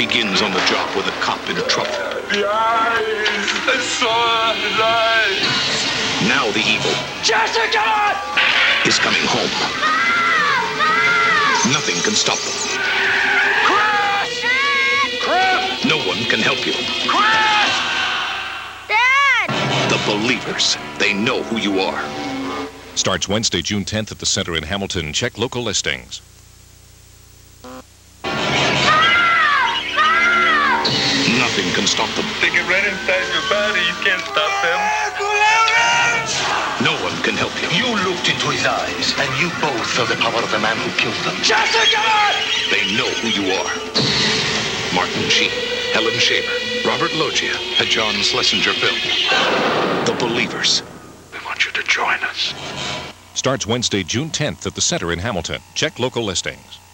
begins on the job with a cop in trouble. The eyes! I saw his eyes! Now the evil Jessica! is coming home. Nothing can stop them. Chris! Chris! No one can help you. Chris! Dad! The Believers. They know who you are. Starts Wednesday, June 10th at the Center in Hamilton. Check local listings. Nothing can stop them. They get right inside your body. You can't stop them. No one can help you. You looked into his eyes, and you both felt the power of the man who killed them. Jessica! They know who you are. Martin Sheen, Helen Shaver, Robert Loggia, a John Schlesinger film. The Believers. We want you to join us. Starts Wednesday, June 10th at the Center in Hamilton. Check local listings.